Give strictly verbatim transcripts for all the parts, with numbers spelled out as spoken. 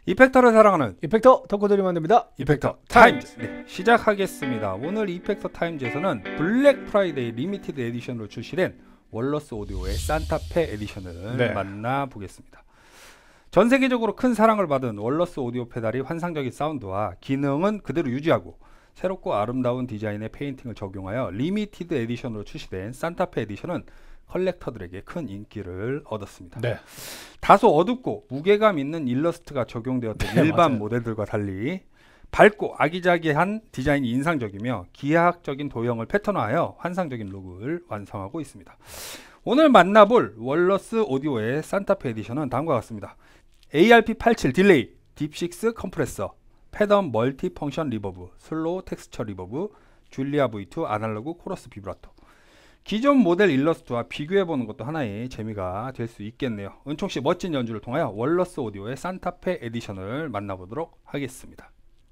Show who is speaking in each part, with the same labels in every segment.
Speaker 1: 이펙터를 사랑하는
Speaker 2: 이펙터 덕후들이 만듭니다.
Speaker 1: 이펙터 타임즈. 네, 시작하겠습니다. 오늘 이펙터 타임즈에서는 블랙 프라이데이 리미티드 에디션으로 출시된 월러스 오디오의 산타페 에디션을
Speaker 2: 네.
Speaker 1: 만나보겠습니다. 전 세계적으로 큰 사랑을 받은 월러스 오디오 페달이 환상적인 사운드와 기능은 그대로 유지하고 새롭고 아름다운 디자인의 페인팅을 적용하여 리미티드 에디션으로 출시된 산타페 에디션은 컬렉터들에게 큰 인기를 얻었습니다.
Speaker 2: 네.
Speaker 1: 다소 어둡고 무게감 있는 일러스트가 적용되었던
Speaker 2: 네,
Speaker 1: 일반
Speaker 2: 맞아요.
Speaker 1: 모델들과 달리 밝고 아기자기한 디자인이 인상적이며 기하학적인 도형을 패턴화하여 환상적인 룩을 완성하고 있습니다. 오늘 만나볼 월러스 오디오의 산타페 에디션은 다음과 같습니다. 에이알피 팔십칠 딜레이, 딥식스 컴프레서, 패덤 멀티 펑션 리버브, 슬로우 텍스처 리버브, 줄리아 브이 투 아날로그 코러스 비브라토. 기존 모델 일러스트와 비교해보는 것도 하나의 재미가 될 수 있겠네요. 은총씨 멋진 연주를 통하여 월러스 오디오의 산타페 에디션을 만나보도록 하겠습니다.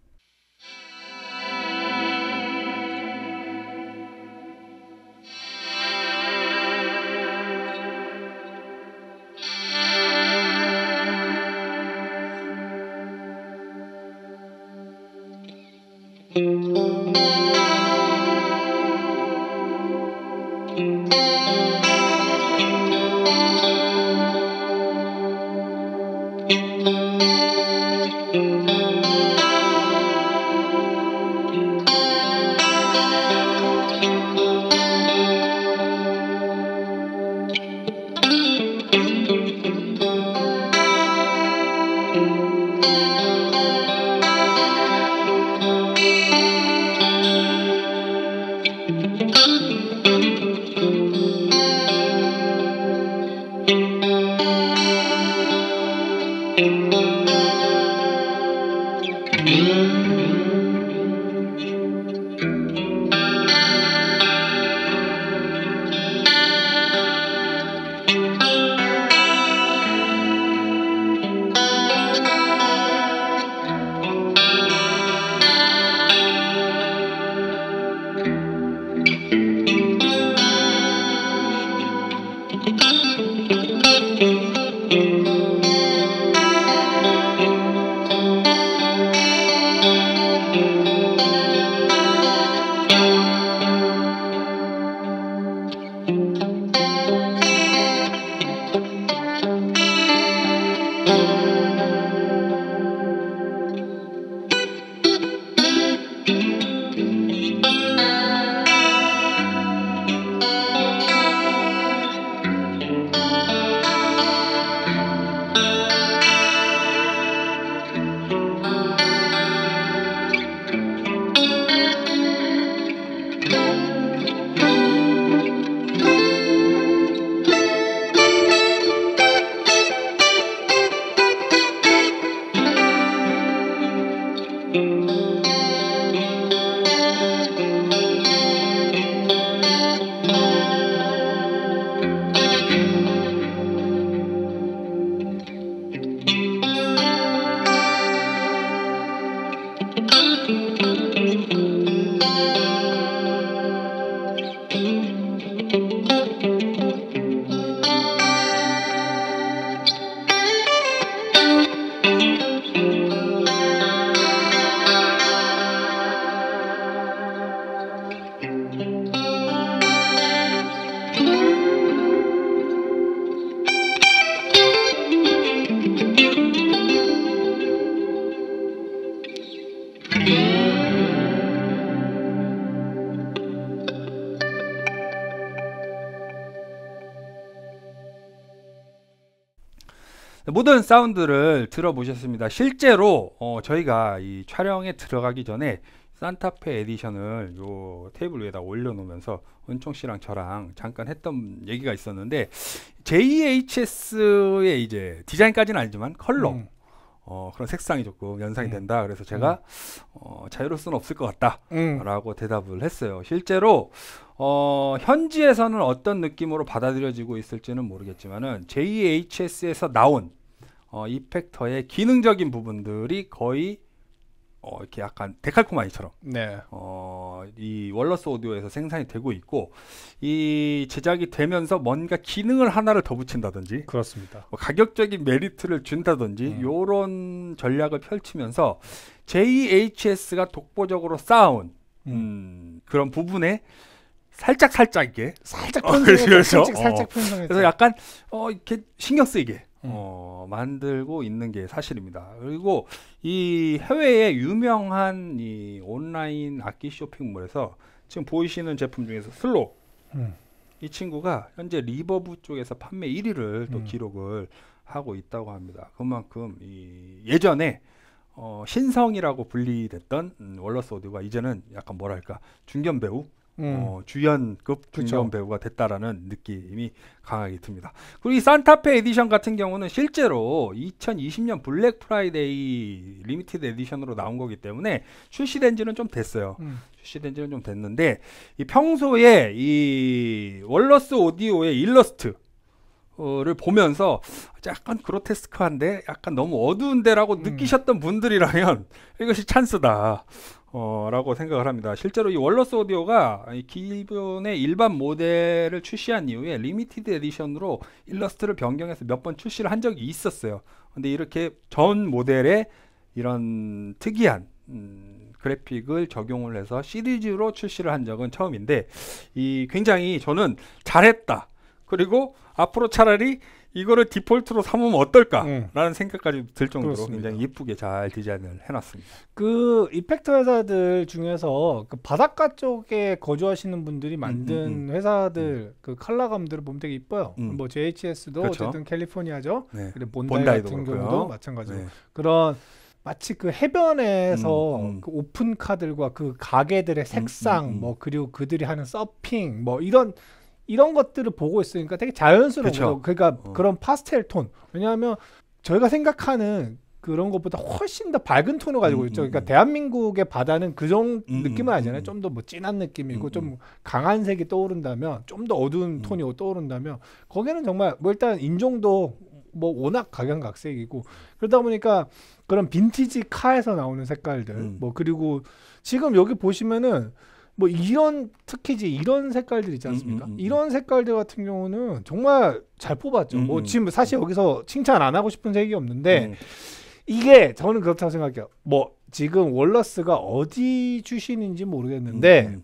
Speaker 1: 모든 사운드를 들어보셨습니다. 실제로 어, 저희가 이 촬영에 들어가기 전에 산타페 에디션을 요 테이블 위에다 올려놓으면서 은총씨랑 저랑 잠깐 했던 얘기가 있었는데 제이에이치에스의 이제 디자인까지는 아니지만 컬러
Speaker 2: 음.
Speaker 1: 어, 그런 색상이 조금 연상이
Speaker 2: 음.
Speaker 1: 된다. 그래서 제가 어, 자유로울 수는 없을 것 같다
Speaker 2: 음.
Speaker 1: 라고 대답을 했어요. 실제로 어, 현지에서는 어떤 느낌으로 받아들여지고 있을지는 모르겠지만은 제이에이치에스에서 나온 어, 이펙터의 기능적인 부분들이 거의 어, 이렇게 약간 데칼코마니처럼
Speaker 2: 네.
Speaker 1: 어, 이 월러스 오디오에서 생산이 되고 있고 이 제작이 되면서 뭔가 기능을 하나를 더 붙인다든지
Speaker 2: 그렇습니다.
Speaker 1: 뭐 가격적인 메리트를 준다든지
Speaker 2: 음.
Speaker 1: 요런 전략을 펼치면서 제이에이치에스가 독보적으로 쌓아온
Speaker 2: 음.
Speaker 1: 음, 그런 부분에 살짝 살짝이게
Speaker 2: 살짝
Speaker 1: 어,
Speaker 2: 편성했죠.
Speaker 1: 그렇죠.
Speaker 2: 살짝, 살짝
Speaker 1: 어.
Speaker 2: 편성했죠.
Speaker 1: 그래서 약간 어, 이렇게 신경 쓰이게
Speaker 2: 음.
Speaker 1: 어, 만들고 있는 게 사실입니다. 그리고 이 해외의 유명한 이 온라인 악기 쇼핑몰에서 지금 보이시는 제품 중에서 슬로
Speaker 2: 음.
Speaker 1: 이 친구가 현재 리버브 쪽에서 판매 일 위를 또
Speaker 2: 음.
Speaker 1: 기록을 하고 있다고 합니다. 그만큼 이 예전에 어, 신성이라고 분리됐던 음, 월러스 오디오가 이제는 약간 뭐랄까 중견 배우
Speaker 2: 음.
Speaker 1: 어, 주연급
Speaker 2: 그쵸.
Speaker 1: 중견 배우가 됐다라는 느낌이 강하게 듭니다. 그리고 이 산타페 에디션 같은 경우는 실제로 이천이십 년 블랙 프라이데이 리미티드 에디션으로 나온 거기 때문에 출시된 지는 좀 됐어요.
Speaker 2: 음.
Speaker 1: 출시된 지는 좀 됐는데 이 평소에 이 월러스 오디오의 일러스트 를 보면서 약간 그로테스크한데 약간 너무 어두운데라고
Speaker 2: 음.
Speaker 1: 느끼셨던 분들이라면 이것이 찬스다 어, 라고 생각을 합니다. 실제로 이 월러스 오디오가 이 기존의 일반 모델을 출시한 이후에 리미티드 에디션으로 일러스트를 변경해서 몇 번 출시를 한 적이 있었어요. 근데 이렇게 전 모델에 이런 특이한 음, 그래픽을 적용을 해서 시리즈로 출시를 한 적은 처음인데 이 굉장히 저는 잘했다. 그리고 앞으로 차라리 이거를 디폴트로 삼으면 어떨까라는
Speaker 2: 음.
Speaker 1: 생각까지 들 정도로
Speaker 2: 그렇습니다.
Speaker 1: 굉장히 예쁘게 잘 디자인을 해놨습니다.
Speaker 2: 그 이펙터 회사들 중에서 그 바닷가 쪽에 거주하시는 분들이 만든
Speaker 1: 음, 음.
Speaker 2: 회사들 그 컬러감들을 보면 되게 이뻐요.
Speaker 1: 음.
Speaker 2: 뭐 제이에이치에스도
Speaker 1: 그렇죠.
Speaker 2: 어쨌든 캘리포니아죠.
Speaker 1: 네.
Speaker 2: 그리고 본다이
Speaker 1: 본다이도
Speaker 2: 같은
Speaker 1: 그렇고요.
Speaker 2: 경우도 마찬가지로
Speaker 1: 네.
Speaker 2: 그런 마치 그 해변에서
Speaker 1: 음, 음.
Speaker 2: 그 오픈카들과 그 가게들의 색상
Speaker 1: 음, 음.
Speaker 2: 뭐 그리고 그들이 하는 서핑 뭐 이런 이런 것들을 보고 있으니까 되게 자연스러워.
Speaker 1: 그쵸.
Speaker 2: 그러니까
Speaker 1: 어.
Speaker 2: 그런 파스텔 톤. 왜냐하면 저희가 생각하는 그런 것보다 훨씬 더 밝은 톤을 가지고
Speaker 1: 음,
Speaker 2: 있죠.
Speaker 1: 음,
Speaker 2: 그러니까
Speaker 1: 음.
Speaker 2: 대한민국의 바다는 그 정도
Speaker 1: 음,
Speaker 2: 느낌을 알잖아요.
Speaker 1: 음,
Speaker 2: 좀 더 뭐 진한 느낌이고
Speaker 1: 음,
Speaker 2: 좀
Speaker 1: 음.
Speaker 2: 강한 색이 떠오른다면 좀 더 어두운
Speaker 1: 음.
Speaker 2: 톤이 떠오른다면 거기는 정말 뭐 일단 인종도 뭐 워낙 각양각색이고 그러다 보니까 그런 빈티지 카에서 나오는 색깔들
Speaker 1: 음.
Speaker 2: 뭐 그리고 지금 여기 보시면은 뭐 이런 특히 이제 이런 색깔들 있지 않습니까?
Speaker 1: 음, 음, 음, 음.
Speaker 2: 이런 색깔들 같은 경우는 정말 잘 뽑았죠.
Speaker 1: 음,
Speaker 2: 뭐
Speaker 1: 음.
Speaker 2: 지금 사실 여기서 칭찬 안 하고 싶은 색이 없는데
Speaker 1: 음.
Speaker 2: 이게 저는 그렇다고 생각해요. 뭐 지금 월러스가 어디 출신인지 모르겠는데
Speaker 1: 음, 음.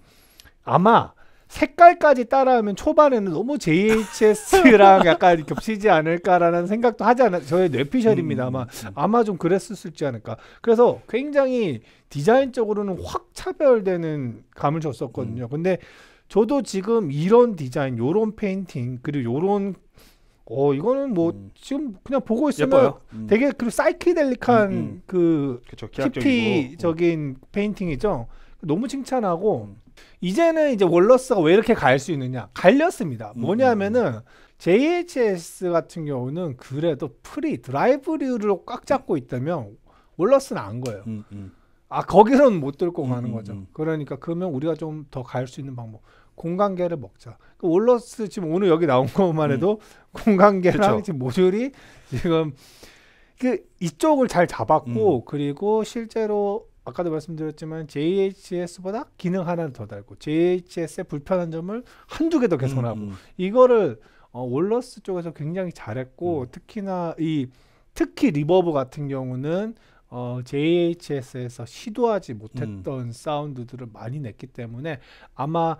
Speaker 2: 아마 색깔까지 따라하면 초반에는 너무 제이에이치에스랑 약간 겹치지 않을까라는 생각도 하지 않아요. 저의 뇌피셜입니다. 아마
Speaker 1: 음, 음.
Speaker 2: 아마 좀 그랬을지 않을까. 그래서 굉장히 디자인적으로는 확 차별되는 감을 줬었거든요. 근데 저도 지금 이런 디자인, 요런 페인팅, 그리고 요런 어 이거는 뭐
Speaker 1: 음.
Speaker 2: 지금 그냥 보고 있으면
Speaker 1: 예뻐요. 음.
Speaker 2: 되게 그 사이키델릭한
Speaker 1: 음, 음.
Speaker 2: 그
Speaker 1: 그쵸, 기하적이고.
Speaker 2: 히피적인 페인팅이죠. 너무 칭찬하고
Speaker 1: 음.
Speaker 2: 이제는 이제 월러스가 왜 이렇게 갈 수 있느냐? 갈렸습니다.
Speaker 1: 음,
Speaker 2: 뭐냐면은 제이에이치에스 같은 경우는 그래도 프리 드라이브류로 꽉 잡고 있다면 월러스는 안 거예요.
Speaker 1: 음, 음.
Speaker 2: 아 거기는 못 들고
Speaker 1: 음,
Speaker 2: 가는
Speaker 1: 음,
Speaker 2: 거죠.
Speaker 1: 음.
Speaker 2: 그러니까 그러면 우리가 좀 더 갈 수 있는 방법 공간계를 먹자. 그 월러스 지금 오늘 여기 나온 것만 해도 공간계랑
Speaker 1: 그쵸.
Speaker 2: 지금 모듈이 지금 그 이쪽을 잘 잡았고 그리고 실제로 아까도 말씀드렸지만 제이에이치에스보다 기능 하나를 더 달고 제이에이치에스의 불편한 점을 한두 개 더 개선하고
Speaker 1: 음, 음.
Speaker 2: 이거를 어, 월러스 쪽에서 굉장히 잘했고
Speaker 1: 음.
Speaker 2: 특히나 이 특히 리버브 같은 경우는 어, 제이에이치에스에서 시도하지 못했던
Speaker 1: 음.
Speaker 2: 사운드들을 많이 냈기 때문에 아마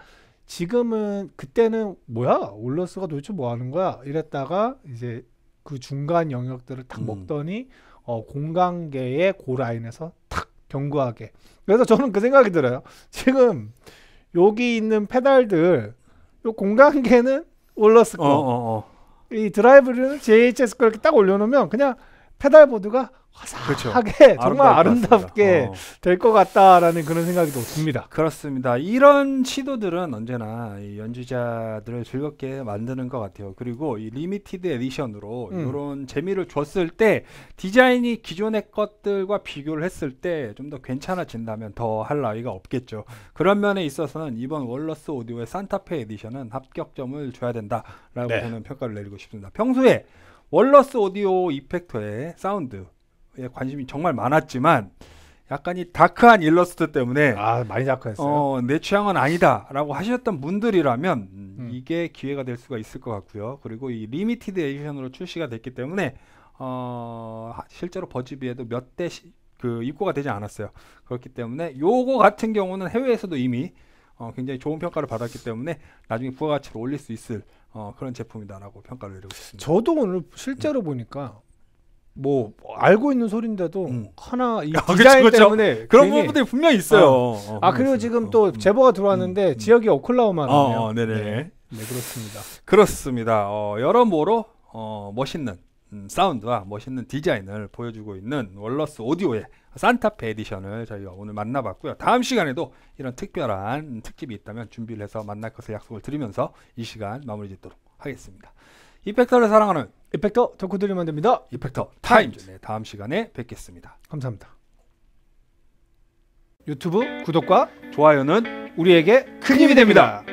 Speaker 2: 지금은 그때는 뭐야 월러스가 도대체 뭐 하는 거야 이랬다가 이제 그 중간 영역들을 탁
Speaker 1: 음.
Speaker 2: 먹더니 어, 공간계의 그 라인에서 탁 견고하게 그래서 저는 그 생각이 들어요. 지금 여기 있는 페달들 요 공간계는 월러스 거
Speaker 1: 어, 어, 어.
Speaker 2: 이 드라이브는 제이에이치에스 거 이렇게 딱 올려놓으면 그냥 페달보드가 화사하게
Speaker 1: 그렇죠.
Speaker 2: 정말
Speaker 1: 아름다울 것
Speaker 2: 아름답게
Speaker 1: 같습니다. 어.
Speaker 2: 될 것 같다라는 그런 생각이 또 듭니다.
Speaker 1: 그렇습니다. 이런 시도들은 언제나 이 연주자들을 즐겁게 만드는 것 같아요. 그리고 이 리미티드 에디션으로
Speaker 2: 음.
Speaker 1: 이런 재미를 줬을 때 디자인이 기존의 것들과 비교를 했을 때 좀 더 괜찮아진다면 더 할 나위가 없겠죠. 그런 면에 있어서는 이번 월러스 오디오의 산타페 에디션은 합격점을 줘야 된다라고
Speaker 2: 네.
Speaker 1: 저는 평가를 내리고 싶습니다. 평소에 월러스 오디오 이펙터의 사운드에 관심이 정말 많았지만 약간 이 다크한 일러스트 때문에
Speaker 2: 아 많이 다크했어요.
Speaker 1: 어, 내 취향은 아니다라고 하셨던 분들이라면 음,
Speaker 2: 음.
Speaker 1: 이게 기회가 될 수가 있을 것 같고요. 그리고 이 리미티드 에디션으로 출시가 됐기 때문에 어, 하- 실제로 버즈비에도 몇 대 그 입고가 되지 않았어요. 그렇기 때문에 요거 같은 경우는 해외에서도 이미 어, 굉장히 좋은 평가를 받았기 때문에 나중에 부가가치를 올릴 수 있을 어, 그런 제품이다라고 평가를 내리고 있습니다.
Speaker 2: 저도 오늘 실제로 보니까 뭐 알고 있는 소린데도
Speaker 1: 음.
Speaker 2: 하나 이
Speaker 1: 아, 그쵸,
Speaker 2: 디자인
Speaker 1: 그쵸.
Speaker 2: 때문에
Speaker 1: 그런
Speaker 2: 괜히-
Speaker 1: 부분들이 분명히 있어요. 어,
Speaker 2: 아 그리고
Speaker 1: 분명히
Speaker 2: 지금
Speaker 1: 있어요.
Speaker 2: 또
Speaker 1: 음.
Speaker 2: 제보가 들어왔는데
Speaker 1: 음.
Speaker 2: 지역이 오클라호마라네요.
Speaker 1: 어, 어, 네네.
Speaker 2: 네, 네, 그렇습니다.
Speaker 1: 그렇습니다. 어, 여러모로 어, 멋있는 음, 사운드와 멋있는 디자인을 보여주고 있는 월러스 오디오의 산타페 에디션을 저희가 오늘 만나봤고요. 다음 시간에도 이런 특별한 특집이 있다면 준비를 해서 만날 것을 약속을 드리면서 이 시간 마무리 짓도록 하겠습니다. 이펙터를 사랑하는
Speaker 2: 이펙터 덕후들이 만듭니다.
Speaker 1: 이펙터 타임즈. 네, 다음 시간에 뵙겠습니다.
Speaker 2: 감사합니다. 유튜브 구독과
Speaker 1: 좋아요는
Speaker 2: 우리에게 큰 힘이 됩니다.